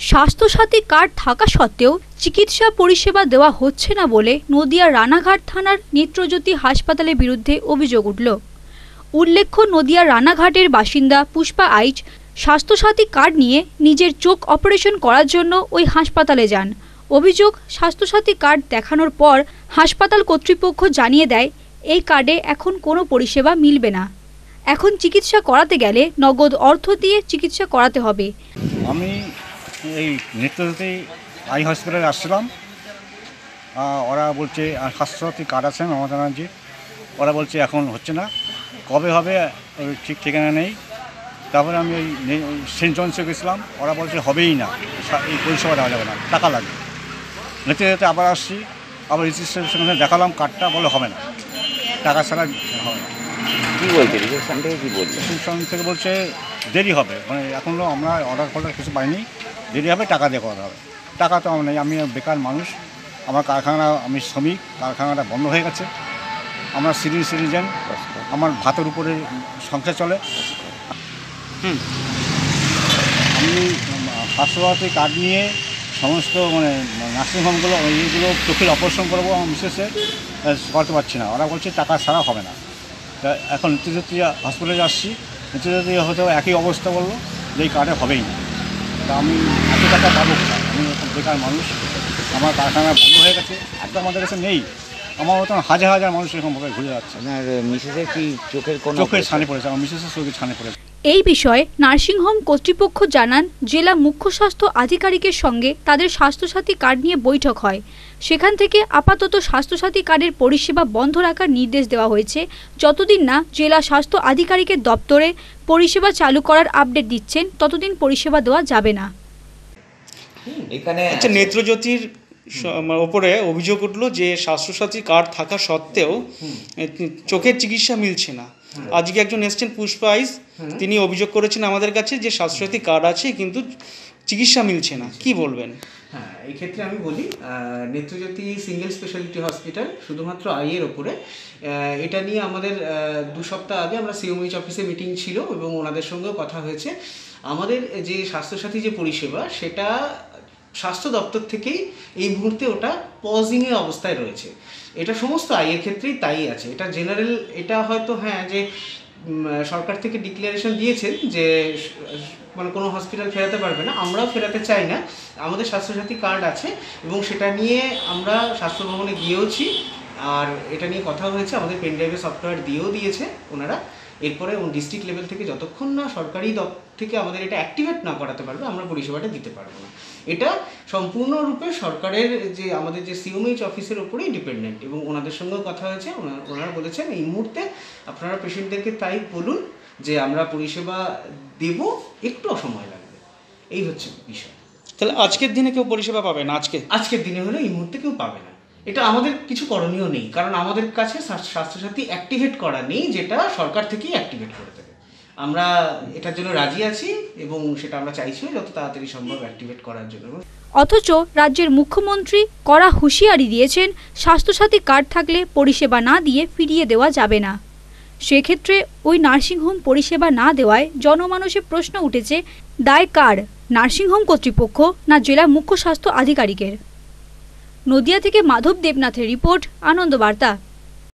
Swasthya Sathi card থাকা সত্ত্বেও চিকিৎসা পরিষেবা দেওয়া হচ্ছে না বলে নদিয়ার রানাঘাট থানার নেত্রজ্যোতি হাসপাতালের বিরুদ্ধে অভিযোগ উঠল। উল্লেখ্য, নদিয়ার রানাঘাটের বাসিন্দা পুষ্পা আইচ স্বাস্থ্যসাথী কার্ড নিয়ে নিজের চোখ অপারেশন করার জন্য ওই হাসপাতালে যান। অভিযোগ, স্বাস্থ্যসাথী কার্ড দেখানোর পর হাসপাতাল কর্তৃপক্ষ জানিয়ে দেয় এই কার্ডে এখন কোনো পরিষেবা মিলবে না। এখন চিকিৎসা করাতে গেলে নগদ অর্থ দিয়ে চিকিৎসা করাতে হবে। আমি এই নেত্রজ্যোতি আই হসপিটালে আসছিলাম। ওরা বলছে স্বাস্থ্যসাথী কার্ড আছে মমতা ব্যানার্জি, ওরা বলছে এখন হচ্ছে না, কবে হবে ঠিক ঠিকানা নেই। তারপরে আমি ওই সেন্ট জনসে গেছিলাম, ওরা বলছে হবেই না, এই পরিষেবা দেওয়া যাবে না, টাকা লাগবে। নেত্রজ্যোতিতে আবার আসছি, আবার রেজিস্ট্রেশনে দেখালাম কার্ডটা, বলে হবে না, টাকা ছাড়া হবে না। কী বলছে রিসেপশন থেকে? কী বলছে রিসেপশন থেকে? বলছে দেরি হবে, মানে এখনও আমরা অর্ডার কিছু পাইনি, দেরি হবে, টাকা দিয়ে করা হবে। টাকা তো আমার নেই, আমি বেকার মানুষ, আমার কারখানা, আমি শ্রমিক, কারখানাটা বন্ধ হয়ে গেছে, আমার সিটিজেন, আমার ভাতের উপরে সংসার চলে। আমি স্বাস্থ্যসাথী কার্ড নিয়ে সমস্ত মানে নার্সিংহোমগুলো এইগুলো চোখের অপারেশন করবো, আমার মিসেসে করতে পারছি না, ওরা বলছে টাকা ছাড়া হবে না। তা এখন নেত্রজ্যোতি হসপিটালে আসছি, নেত্রজ্যোতি হয়তো একই অবস্থা বললো যে এই কার্ডে হবেই না। তা আমি এত টাকা পাবো না, আমি এখন বেকার মানুষ, আমার কারখানা বন্ধ হয়ে গেছে, একদম আমাদের কাছে নেই। আমার মতন হাজার হাজার মানুষ এরকমভাবে ঘুরে যাচ্ছে। আপনার মিসেসের কি চোখের ছানে পড়েছে? আমার মিসেসের চোখের ছানে পড়েছে। এই বিষয়ে নার্সিংহোম কর্তৃপক্ষ জানান, জেলা মুখ্য স্বাস্থ্য আধিকারিকের সঙ্গে তাদের স্বাস্থ্যসাথী কার্ড নিয়ে বৈঠক হয়। সেখান থেকে আপাতত স্বাস্থ্যসাথী কার্ডের পরিষেবা বন্ধ রাখার নির্দেশ দেওয়া হয়েছে, যতদিন না জেলা স্বাস্থ্য আধিকারিকের দপ্তরে পরিষেবা চালু করার আপডেট দিচ্ছেন ততদিন পরিষেবা দেওয়া যাবে না। এখানে নেত্রজ্যোতির ওপরে অভিযোগ উঠলো যে স্বাস্থ্যসাথী কার্ড থাকা সত্ত্বেও চোখের চিকিৎসা মিলছে না। আজকে একজন এসছেন পুষ্পা আইস, তিনি অভিযোগ করেছেন আমাদের কাছে যে স্বাস্থ্যসাথী কার্ড আছে কিন্তু চিকিৎসা মিলছে না। কি বলবেন? হ্যাঁ, এই ক্ষেত্রে আমি বলি, নেত্রজ্যোতি সিঙ্গেল স্পেশালিটি হসপিটাল শুধুমাত্র আইয়ের ওপরে, এটা নিয়ে আমাদের 2 সপ্তাহ আগে আমরা সিএমএইচ অফিসে মিটিং ছিল এবং ওনাদের সঙ্গেও কথা হয়েছে। আমাদের যে স্বাস্থ্যসাথী যে পরিষেবা, সেটা স্বাস্থ্য দপ্তর থেকেই এই মুহূর্তে ওটা পজিংয়ে অবস্থায় রয়েছে। এটা সমস্ত আইয়ের ক্ষেত্রেই তাই আছে। এটা জেনারেল, এটা হয়তো হ্যাঁ যে সরকার থেকে ডিক্লারেশন দিয়েছেন যে মানে কোনো হসপিটাল ফেরাতে পারবে না, আমরাও ফেরাতে চাই না। আমাদের স্বাস্থ্যসাথী কার্ড আছে এবং সেটা নিয়ে আমরা স্বাস্থ্য ভবনে গিয়েওছি, আর এটা নিয়ে কথা হয়েছে, আমাদের পেনড্রাইভে সফটওয়্যার দিয়েও দিয়েছে ওনারা। এরপরে ডিস্ট্রিক্ট লেভেল থেকে যতক্ষণ না সরকারি থেকে আমাদের এটা অ্যাক্টিভেট না করাতে পারবে, আমরা পরিষেবাটা দিতে পারবো না। এটা সম্পূর্ণরূপে সরকারের যে আমাদের যে সিএমএইচ অফিসের ওপরেই ডিপেন্ডেন্ট এবং ওনাদের সঙ্গেও কথা হয়েছে। ওনারা বলেছেন এই মুহূর্তে আপনারা পেশেন্টদেরকে তাই বলুন যে আমরা পরিষেবা দেব, একটু সময় লাগবে, এই হচ্ছে বিষয়। তাহলে আজকের দিনে কেউ পরিষেবা পাবে না? আজকের দিনে হলে এই মুহূর্তে কেউ পাবে না। এটা আমাদের কিছু করণীয় নেই, কারণ আমাদের কাছে স্বাস্থ্যসাথী অ্যাক্টিভেট করা নেই, যেটা সরকার থেকেই অ্যাক্টিভেট করে দেবে। আমরা এটার জন্য রাজি আছি এবং সেটা আমরা চাইছিও যত তাড়াতাড়ি সম্ভব অ্যাক্টিভেট করার জন্য। অথচ রাজ্যের মুখ্যমন্ত্রী কড়া হুঁশিয়ারি দিয়েছেন, স্বাস্থ্যসাথী কার্ড থাকলে পরিষেবা না দিয়ে ফিরিয়ে দেওয়া যাবে না। সেক্ষেত্রে ওই নার্সিংহোম পরিষেবা না দেওয়ায় জনমানসে প্রশ্ন উঠেছে, দায় কার, নার্সিংহোম কর্তৃপক্ষ না জেলা মুখ্য স্বাস্থ্য আধিকারিকের? নদিয়া থেকে মাধব দেবনাথের রিপোর্ট, আনন্দ বার্তা।